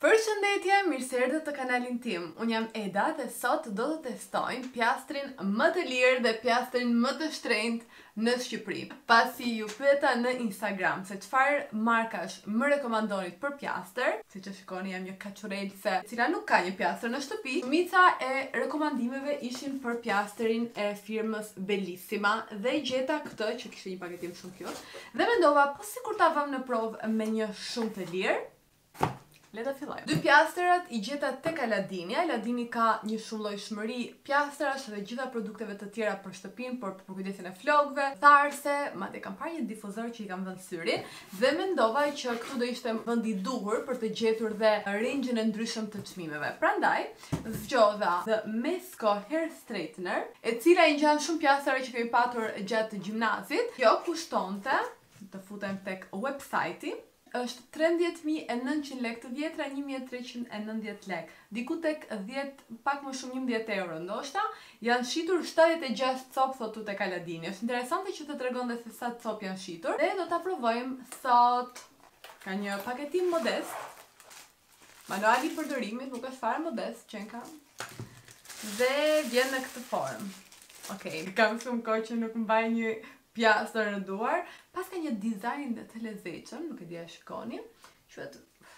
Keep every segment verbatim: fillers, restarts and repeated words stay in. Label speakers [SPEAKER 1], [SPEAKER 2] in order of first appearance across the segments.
[SPEAKER 1] Përshëndetje, mirë se erdhët të kanalin tim. Unë jam Eda dhe sot do të testojmë pjastrin më të lirë dhe pjastrin më të shtrenjtë në Shqipëri. Pasi ju pyeta në Instagram se çfarë markash më rekomandonit për pjastër, siç e shikoni jam një kaçurelse e cila nuk ka një pjastër në shtëpi. Shumica e rekomandimeve ishin për pjastrin e firmës Bellissima dhe gjeta këtë që kishte një paketim shumë cute dhe mendova po sikur ta vëm në provë me një shumë të lirë. Le ta fillojmë. Dy pjastërat i gjeta tek Aladini. Aladini ka një shumëllojshmëri pjastrash dhe gjitha produkteve të tjera për shtëpinë, por për kujdesin e flokëve, tharse, madje kam parë një difuzor që i kam vënë syrin dhe mendova që këtu do ishte vendi i duhur për të gjetur dhe range-in e ndryshëm të çmimeve. Prandaj, zgjodha The Mesco Hair Straightener, e cila i ngjan shumë pjastrave që kemi patur gjatë gjimnazit. Kjo kushtonte, të futem tek website-i, është tridhjetë mijë e nëntëqind lekë, të vjetra një mijë e treqind e nëntëdhjetë lekë. Diku tek dhjetë, pak më shumë njëmbëdhjetë euro ndoshta. Janë shitur shtatëdhjetë e gjashtë copë thotu tek Aladini. Është interesante që të tregonte se sa copë janë shitur. Dhe do ta provojmë sot. Ka një paketim modest. Manuali i përdorimit nuk është fare modest, që kam. Dhe vjen në këtë formë. Okej, kam shumë kohë që nuk mbaj një pjastër në duar, pas ka një dizajn të lezetshëm, nuk e di a shikoni, quhet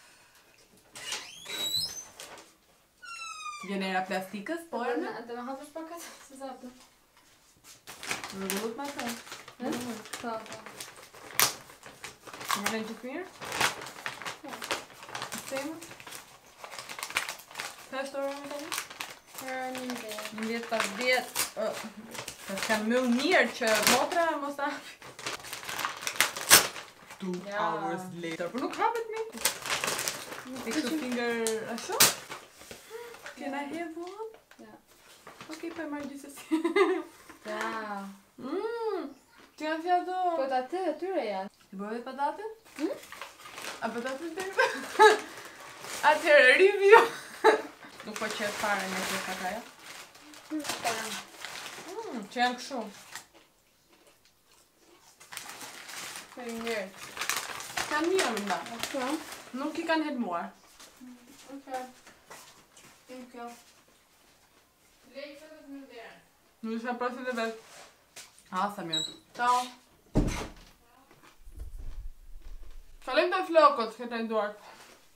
[SPEAKER 1] vjen era plastikës, por
[SPEAKER 2] në të më hapësh pak atë, se sa të.
[SPEAKER 1] Rregullut me atë.
[SPEAKER 2] Ëh? Po, po.
[SPEAKER 1] Më vjen gjithë mirë?
[SPEAKER 2] Po.
[SPEAKER 1] Them. Sa është ora më tani?
[SPEAKER 2] Ora njëmbëdhjetë.
[SPEAKER 1] njëmbëdhjetë pas dhjetë. Ka kam më mirë që motra mos ta Two
[SPEAKER 2] Ja.
[SPEAKER 1] hours later. Por nuk hapet mi. Take the finger ashtu? Can I have one?
[SPEAKER 2] Ja.
[SPEAKER 1] Okej, po e marr gjithsesi.
[SPEAKER 2] Ja.
[SPEAKER 1] Mmm. Ti kanë fjallë
[SPEAKER 2] Po të atë e tyre janë.
[SPEAKER 1] Ti bëve patate?
[SPEAKER 2] Hm?
[SPEAKER 1] A patate të Atëherë, review. Nuk po qef fare me të kakaja.
[SPEAKER 2] Hm.
[SPEAKER 1] Mmm, që janë këshu.
[SPEAKER 2] Faleminderit.
[SPEAKER 1] Kanë mirë më nda.
[SPEAKER 2] Ashtu?
[SPEAKER 1] Nuk i kanë helmuar.
[SPEAKER 2] Okej. Thank you.
[SPEAKER 1] Nuk isha prosit e vetë. A, sa mirë. Ciao. Falem të flokot, këta i duart.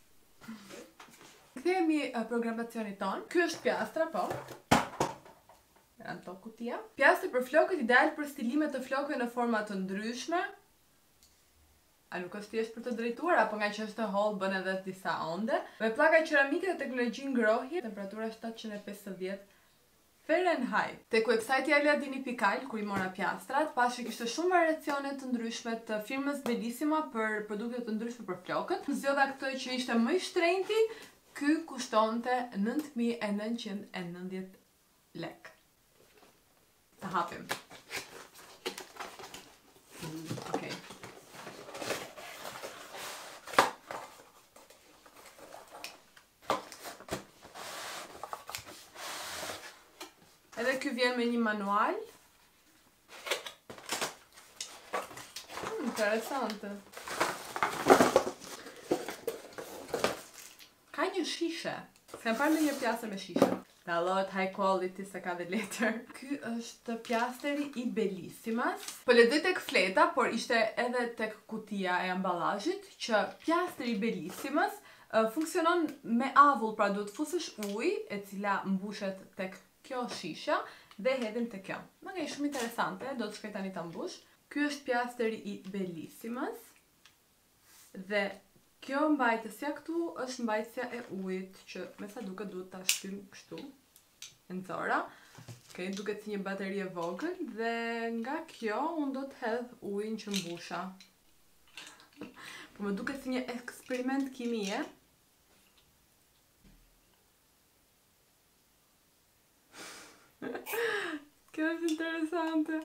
[SPEAKER 1] Kthehemi uh, programacionit ton. Ky është pjastra, po. Janë to kutia. Pjastër për flokët ideal për stilime të flokëve në forma të ndryshme. A nuk është thjesht për të drejtuar, apo nga që është holl bën edhe disa onde. Me pllaka qeramike dhe teknologji ngrohje, temperatura shtatëqind e pesëdhjetë Fahrenheit. Tek website-i aladini pikë al, kur i mora pjastrat, pashi kishte shumë variacione të ndryshme të firmës Bellissima për produkte të ndryshme për flokët. Zgjodha këtë që ishte më i shtrenjti, ky kushtonte nëntë mijë e nëntëqind e nëntëdhjetë lekë. Ta hapim. Mm, Okej. Edhe ky vjen me një manual. Hmm, interesante. Ka një shishe. S'kam parë ndonjë pjastër me shishe. Dallohet high quality se ka dhe letër. Ky është pjasteri i Bellissimas. Po lexoj tek fleta, por ishte edhe tek kutia e amballazhit që pjasteri i Bellissimas uh, funksionon me avull, pra duhet fusësh ujë e cila mbushet tek kjo shisha dhe hedhim tek kjo. Më ka shumë interesante, do të shkoj tani ta mbush. Ky është pjasteri i Bellissimas. Dhe kjo mbajtësja këtu është mbajtësja e ujit, që me sa duket duhet ta shtym kështu, e nxora. Okej, duket si një bateri e vogël dhe nga kjo unë do të hedh ujin që mbusha. Po më duket si një eksperiment kimie. Kjo është interesante.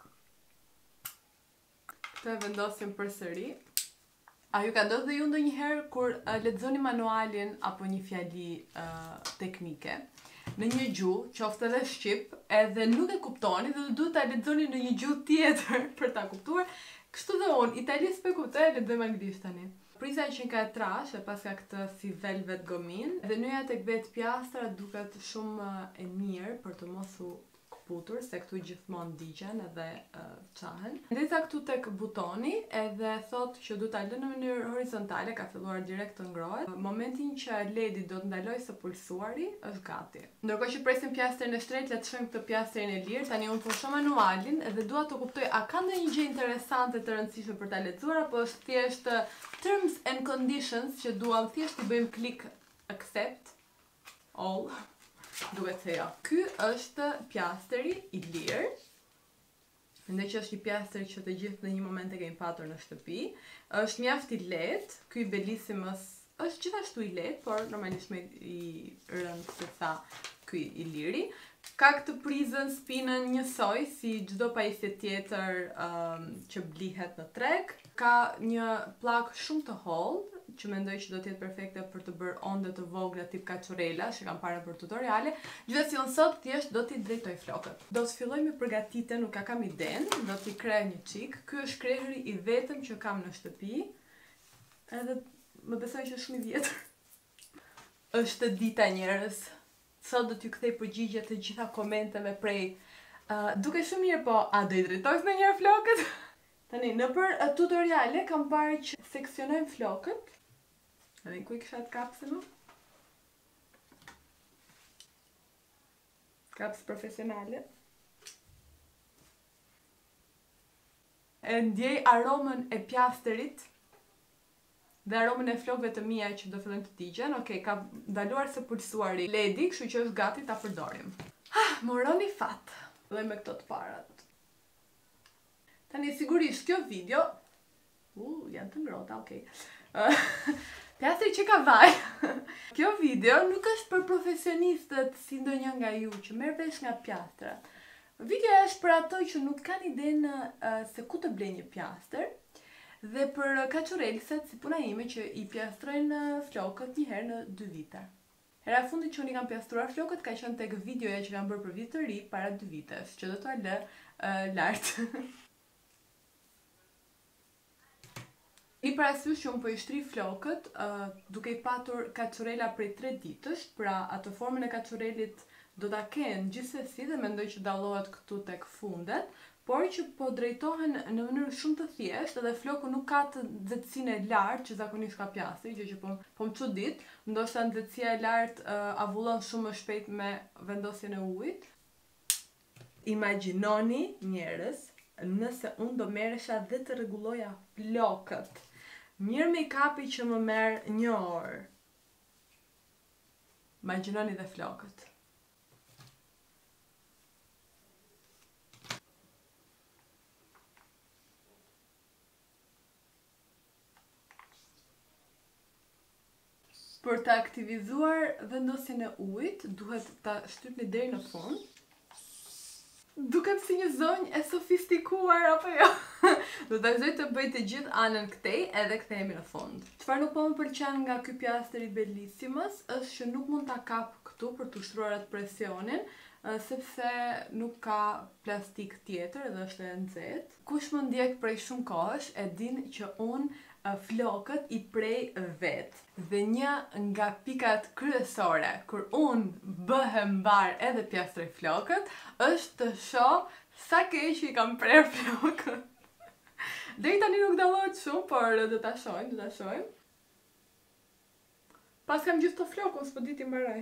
[SPEAKER 1] Këtë e vendosim përsëri. A ju ka ndodhur dhe ju ndonjëherë kur uh, lexoni manualin apo një fjali uh, teknike në një gjuhë, qoftë edhe shqip, edhe nuk e kuptoni dhe duhet ta lexoni në një gjuhë tjetër për ta kuptuar? Kështu dhe unë, italisht s'e kuptoj, lexojmë anglisht tani. Priza që ka e trash e pas ka këtë si velvet gomin. Dhe nyja tek vetë pjastra duket shumë e mirë për të mos u kputur, se këtu gjithmonë digjen edhe uh, qahen. Ndeta këtu tek butoni edhe thot që du ta lë në mënyrë horizontale, ka filluar direkt të ngrohet. Momentin që ledi do të ndaloj së pulsuari, është gati. Ndërkohë që presim pjastrin e shtrenjtë, le të shohim këtë pjastrin e lirë. Tani unë pushoj manualin edhe dua të kuptoj a ka ndonjë gjë interesante të rëndësishme për ta lexuar apo është thjesht terms and conditions që duam thjesht të bëjmë klik accept all. Duhet se jo. Ky është pjastri i lirë. Mendoj që është një pjastër që të gjithë në një moment e kemi patur në shtëpi. Është mjaft i lehtë. Ky Bellissimus është gjithashtu i lehtë, por normalisht më i rëndë se sa ky i liri. Ka këtë prizën spinën njësoj si çdo pajisje tjetër um, që blihet në treg. Ka një pllak shumë të hollë, që mendoj që do të jetë perfekte për të bërë onde të vogla tip kaçurela, që kam parë për tutoriale. Gjithsesi unë sot thjesht do t'i drejtoj flokët. Do të filloj me përgatitjen, nuk kam iden, do t'i krej një çik. Ky është krehëri i vetëm që kam në shtëpi. Edhe më besoj që është shumë i vjetër. Është dita njerëz. Sot do t'ju kthej përgjigje të gjitha komenteve prej uh, duke shumë mirë, po a do i drejtoj ndonjëherë flokët? Tani, në për uh, tutoriale kam parë që seksionojmë flokët. Edhe ku i kisha të kapsën më? Kapsë profesionale. E ndjej aromën e pjastërit dhe aromën e flokëve të mia që do fillojnë të digjen. Okej, ka ndaluar së pulsuari ledi, kështu që është gati ta përdorim. Ah, moroni fat. Dhe me këto të parat. Tani sigurisht kjo video, uh, janë të ngrota, okej. Uh, Pjastri që ka vaj. Kjo video nuk është për profesionistët si ndonjë nga ju që merr vesh nga pjastra. Videoja është për ato që nuk kanë idenë uh, se ku të blejnë një pjastër, dhe për kaçurelëset si puna ime që i pjastrojnë flokët një herë në dy vite. Hera fundi që unë i kam pjastruar flokët ka qenë tek videoja që kam bërë për vit të ri para dy vitesh, që do t'ua lë uh, lart. I parasysh që unë po i shtri flokët uh, duke i patur kaçurela prej tre ditësh, pra atë formën e kaçurelit do ta kenë gjithsesi dhe mendoj që dallohet këtu tek fundet, por që po drejtohen në mënyrë shumë të thjeshtë dhe floku nuk ka të nxehtësinë e lartë që zakonisht ka pjastri, gjë që po po më çudit, ndoshta nxehtësia e lartë uh, avullon shumë më shpejt me vendosjen e ujit. Imagjinoni njerëz, nëse unë do merresha dhe të rregulloja flokët. Mirë make-upi që më merr një orë. Imagjinoni dhe flokët. Për të aktivizuar vendosjen e ujit, duhet ta shtypni deri në fund. Duket si një zonjë e sofistikuar apo jo? Do ta vazhdoj të bëj të gjithë anën këtej edhe kthehemi në fund. Çfarë nuk po më pëlqen nga ky pjastër i Bellissimus është që nuk mund ta kap këtu për të ushtruar atë presionin, sepse nuk ka plastik tjetër dhe është e nxehtë. Kush më ndjek prej shumë kohësh e din që unë flokët i prej vet. Dhe një nga pikat kryesore kur unë bëhem mbar edhe pjastroj flokët është të shoh sa keq i kam prerë flokët. Deri tani nuk dallohet shumë, por do ta shohim, do ta shohim. Pas kam gjithë të flokun, s'po di ti mbaroj.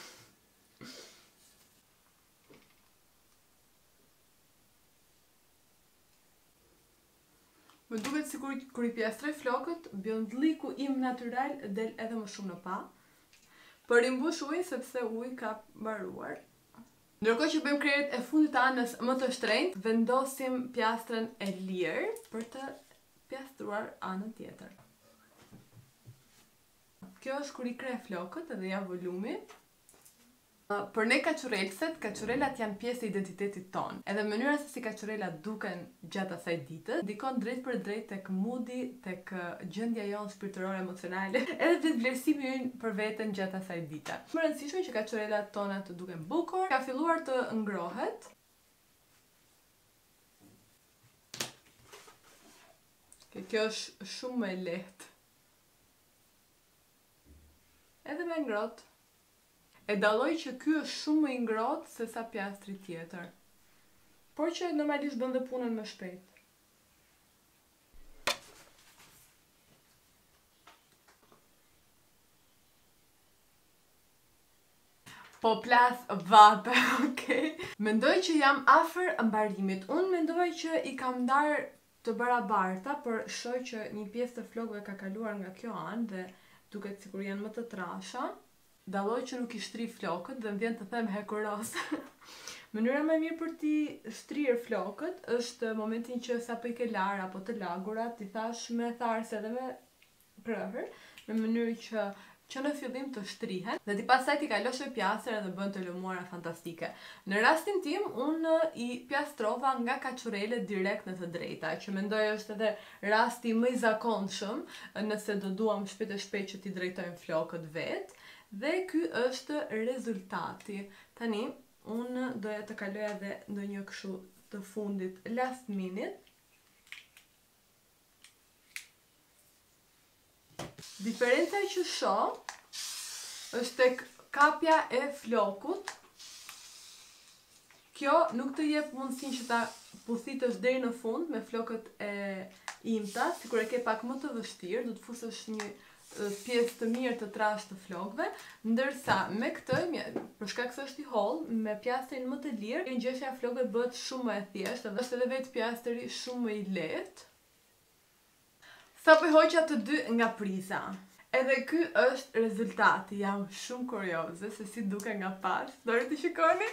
[SPEAKER 1] Më duket sikur kur i pjastroj flokët, bjondlliku im natyral del edhe më shumë në pa. Por i mbush ujë sepse uji ka mbaruar. Ndërkohë që bëjmë krerjet e fundit të anës më të shtrenjtë, vendosim pjastrën e lirë për të pjastruar anën tjetër. Kjo është kur i kre flokët edhe ja volumi. Për ne kaçurelëset, kaçurelat janë pjesë e identitetit ton. Edhe mënyra se si kaçurelat duken gjatë asaj dite, ndikon drejt për drejt tek moodi, tek gjendja jonë shpirtërore emocionale, edhe tek vlerësimi ynë për veten gjatë asaj dite. Më e rëndësishme që kaçurelat tona të duken bukur, ka filluar të ngrohet. Kjo është shumë më e lehtë edhe me ngrohtë. E dalloj që ky është shumë më i ngrohtë se sa pjastri tjetër. Por që normalisht bën dhe punën më shpejt. Po plas vape, okej. Mendoj që jam afër mbarimit. Unë mendoj që i kam ndarë të barabarta, por shoh që një pjesë të flokëve ka kaluar nga kjo anë dhe duket sikur janë më të trasha. Dalloj që nuk i shtri flokët dhe më vjen të them hekuros. Mënyra më e mirë për ti shtrirë flokët është momentin që sapo i ke larë apo të lagurat, ti thash me tharse edhe me prehër, në mënyrë që që në fillim të shtrihen dhe ti pastaj ti kalosh me pjastër edhe bën të lëmuara fantastike. Në rastin tim, unë i pjastrova nga kaçurele direkt në të drejta, që mendoj është edhe rasti më i zakonshëm nëse do duam shpejt e shpejt që ti drejtojmë flokët vet, dhe ky është rezultati. Tani, unë doja të kaloj edhe ndonjë kështu të fundit last minute. Diferenca që shoh është tek kapja e flokut. Kjo nuk të jep mundësinë që ta puthitësh deri në fund me flokët e imta, sikur e ke pak më të vështirë, do të fusësh një pjesë të mirë të trashë të flokëve, ndërsa me këtë, për shkak se është i hollë, me pjastrin më të lirë, ngjeshja e flokëve bëhet shumë më e thjeshtë, dhe është edhe vetë pjastri shumë më i lehtë. Sa po hoqa të dy nga priza. Edhe ky është rezultati. Jam shumë kurioze se si duke nga pas. Dori të shikoni?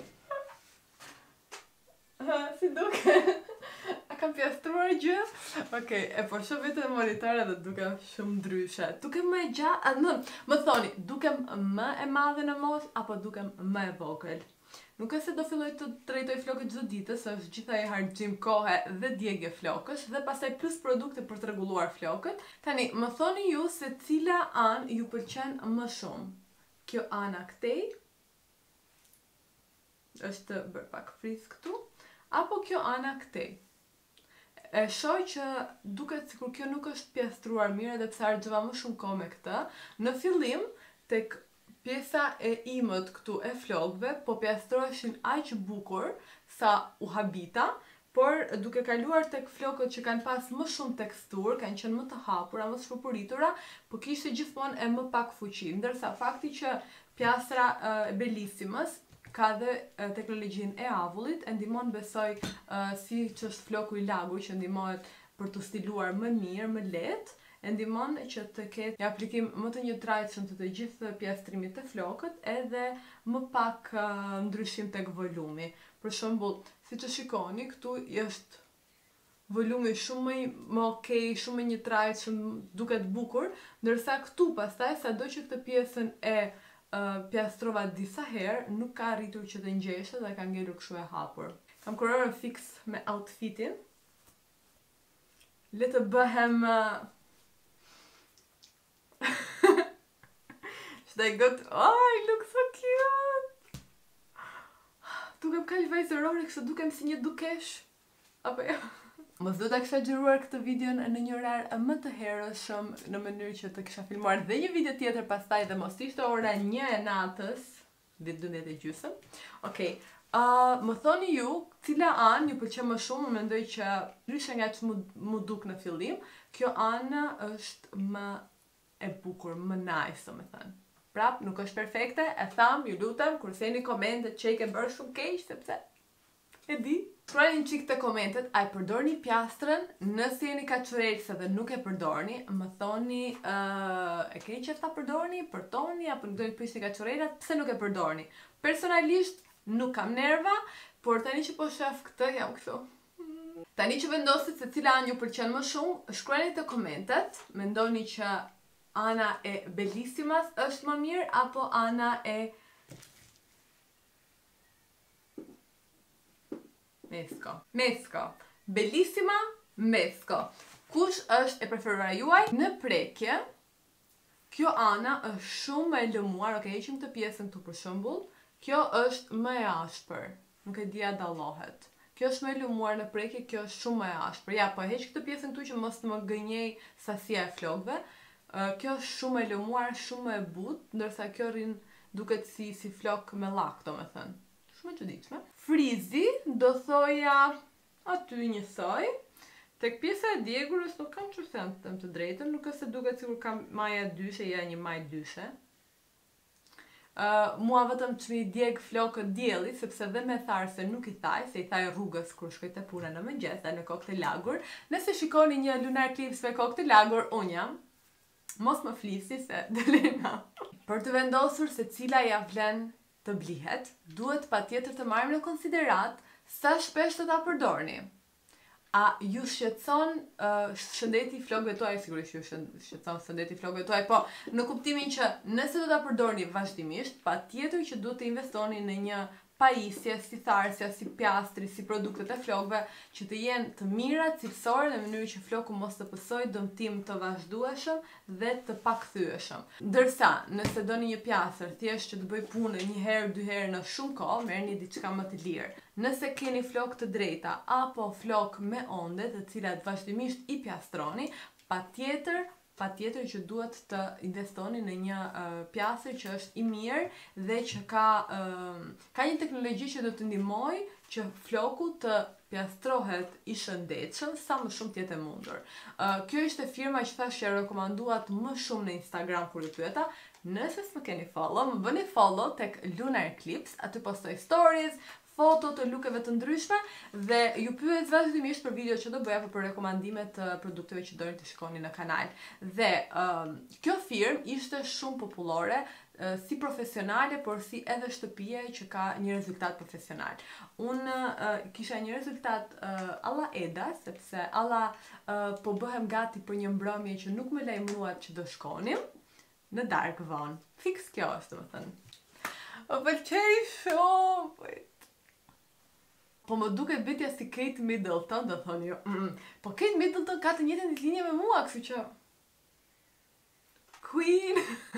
[SPEAKER 1] Si duke? A kam pjastruar gjë? Okej, e po shoh vetëm monitore dhe duke shumë ndryshe. Duke më e gjatë, më, më thoni, duke më e madhe në moshë apo duke më e vogël? Nuk është se do filloj të drejtoj flokët çdo ditë, se është gjithaj harxhim kohe dhe djegje flokësh dhe pastaj plus produkte për të rregulluar flokët. Tani, më thoni ju se cila anë ju pëlqen më shumë. Kjo ana këtej është bërë pak friz këtu, apo kjo ana këtej. E shoh që duket sikur kjo nuk është pjastruar mirë edhe pse harxova më shumë kohë me këtë. Në fillim, tek pjesa e imët këtu e flokëve po pjastroheshin aq bukur sa u habita, por duke kaluar tek flokët që kanë pas më shumë teksturë, kanë qenë më të hapura, më të shpërpuritura, po kishte gjithmonë e më pak fuqi, ndërsa fakti që pjastra e Bellissimas ka dhe teknologjinë e avullit, e ndihmon besoj si që është floku i lagur që ndihmohet për të stiluar më mirë, më lehtë, e ndihmon që të ketë një aplikim më të njëtrajtshëm të të gjithë pjastrimit të flokët edhe më pak uh, ndryshim tek volumi. Për shembull, siç e shikoni, këtu është volumi shumë më, më okay, shumë më njëtrajtshëm, duket bukur, ndërsa këtu pastaj sado që këtë pjesën e uh, pjastrova disa herë, nuk ka arritur që të ngjeshë dhe ka ngelur kështu e hapur. Kam kurorën fix me outfitin. Le të bëhem uh, Should I go to... Oh, I look so cute! Dukem kaq vajzërore, kështu dukem si një dukesh. Apo jo? Mos do ta kisha xhiruar këtë videon në një orar më të hershëm, në mënyrë që të kisha filmuar dhe një video tjetër pastaj dhe mos ishte ora një e natës, ditë dymbëdhjetë e gjysmë. Okej. Uh, më thoni ju, cila anë ju pëlqen më shumë, mendoj që ndryshe nga që mu duk në fillim, kjo anë është më e bukur, më nice, do me thënë. Prap, nuk është perfekte, e tham, ju lutem, kur seni komentet që i ke bërë shumë keq, sepse e di. Shkruani një çik të komentet, a e përdorni pjastrën, nëse jeni kaçurelëse dhe nuk e përdorni, më thoni, uh, e keni qef ta përdorni, përtoni, apo nuk do të prishni kaçurelat, pse nuk e përdorni. Personalisht, nuk kam nerva, por tani që po shef këtë, jam këtu. Tani që vendosit se cila anë ju pëlqen më shumë, shkruani të komentet, mendoni që ana e Bellissimas është më mirë, apo ana e Mesco. Mesco. Bellissima, Mesco. Kush është e preferuara juaj? Në prekje, kjo ana është shumë më e lëmuar, ok, heqim këtë pjesën këtu për shembull. Kjo është më e ashpër. Nuk e dia dallohet. Kjo është më e lëmuar në prekje, kjo është shumë më e ashpër. Ja, po heq këtë pjesën këtu që mos të më gënjej sasia e flokëve. Uh, kjo është shumë e lëmuar, shumë e butë, ndërsa kjo rrin duket si si flok me llak, domethënë. Shumë e çuditshme. Frizi do thoja aty njësoj. Tek pjesa e djegurës nuk kam çfarë them, them të drejtën, nuk është se duket sikur kam maja dyshe, ja një majë dyshe. Uh, mua vetëm që mi djeg flokët dielli, sepse dhe me tharë se nuk i thaj, se i thaj rrugës kur shkoj te puna në mëngjes dhe në kokë të lagur. Nëse shikoni një lunar eclipse me kokë të lagur, unë jam. Mos më flisi se Delena. Për të vendosur se cila ja vlen të blihet, duhet patjetër të marrim në konsiderat sa shpesh të ta përdorni. A ju shqetëson uh, shëndeti flokëve tuaj, sigurisht ju shqetëson shëndeti flokëve tuaj, po në kuptimin që nëse do ta përdorni vazhdimisht, patjetër që duhet të investoni në një pajisje, si tharsja, si pjastri, si produktet e flokëve, që të jenë të mira, cilësore, në mënyrë që floku mos të pësojë dëmtim të vazhdueshëm dhe të pakthyeshëm. Ndërsa, nëse doni një pjastër thjesht që të bëj punë një herë, dy herë në shumë kohë, merrni diçka më të lirë. Nëse keni flokë të drejta apo flokë me onde, të cilat vazhdimisht i pjastroni, patjetër pa tjetër që duhet të investoni në një uh, pjastër që është i mirë dhe që ka, uh, ka një teknologji që do të ndihmojë që floku të pjastrohet i shëndetshëm sa më shumë tjetë e mundur. Uh, kjo ishte firma që thash që rekomanduat më shumë në Instagram kur i pyeta. Nëse s'më keni follow, më bëni follow tek Lunar Eclipse, aty postoj stories, foto të lukeve të ndryshme dhe ju pyet vazhdimisht për video që do bëja apo për rekomandime të produkteve që doni të shikoni në kanal. Dhe um, kjo firmë ishte shumë popullore, uh, si profesionale, por si edhe shtëpie që ka një rezultat profesional. Unë uh, kisha një rezultat uh, alla Eda, sepse alla uh, po bëhem gati për një mbrëmje që nuk më lejmëruat që do shkonim në dark vonë. Fix kjo është, domethënë. O pëlqej shumë. Po më duket bitja si Kate Middleton, do thoni ju. Mm, po Kate Middleton ka të njëjtën linje me mua, kështu që Queen.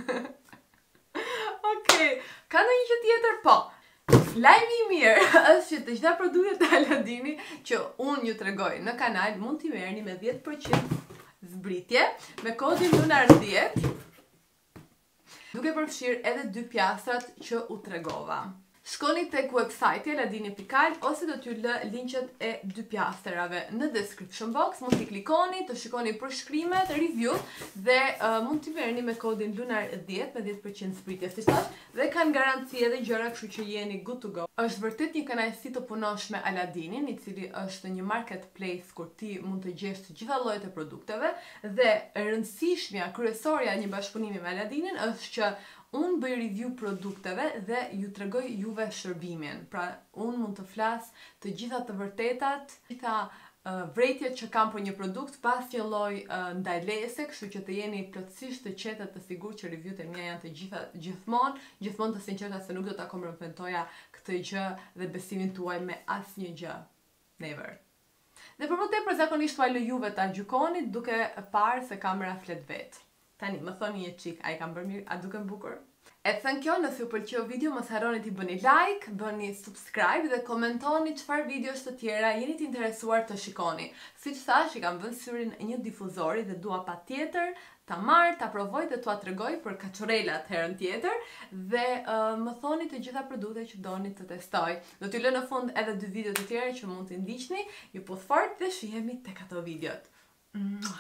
[SPEAKER 1] Okej, okay. Ka ndonjë gjë tjetër? Po. Lajmi i mirë është që të gjitha produktet e Aladini që unë ju tregoj në kanal mund t'i merrni me dhjetë përqind zbritje me kodin Lunar dhjetë, duke përfshirë edhe dy pjastrat që u tregova. Shkoni tek website-i aladini pikë al ose do t'ju lë linqet e dy pjastrave në description box, mund t'i klikoni, të shikoni përshkrimet, review dhe uh, mund t'i merrni me kodin Lunar dhjetë me dhjetë përqind zbritje, si thash, dhe kanë garanci edhe gjëra, kështu që jeni good to go. Është vërtet një kënaqësi të punosh me Aladinin, i cili është një marketplace kur ti mund të gjesh të gjitha llojet e produkteve dhe e rëndësishmja kryesorja e një bashkëpunimi me Aladinin është që unë bëj review produkteve dhe ju tregoj juve shërbimin. Pra, unë mund të flas të gjitha të vërtetat, të gjitha uh, vretjet që kam për një produkt pas një lloj uh, ndajlese, kështu që të jeni plotësisht të qetë të sigurt që reviewt e mia janë të gjitha gjithmonë, gjithmonë të sinqerta se nuk do ta kompromentoja këtë gjë dhe besimin tuaj me asnjë gjë. Never. Dhe për më tepër zakonisht ua lë juve ta gjykoni duke parë se kamera flet vet. Tani, më thoni një qik, a i kam bërë mirë, a duke më bukur? E të thënë kjo, nëse ju pëlqeu video, mos harroni t'i bëni like, bëni subscribe dhe komentoni çfarë videosh të tjera jeni të interesuar të shikoni. Siç thash, i kam vënë syrin një difuzori dhe dua patjetër ta marr, ta provoj dhe t'ua tregoj për kaçurelat herën tjetër dhe uh, më thoni të gjitha produktet që doni të testoj. Do t'ju lë në fund edhe dy video të tjera që mund t'i ndiqni. Ju puth fort dhe shihemi tek ato videot. Mwah.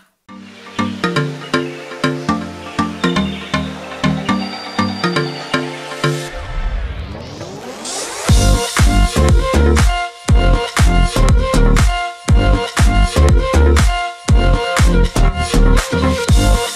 [SPEAKER 3] We'll be right back.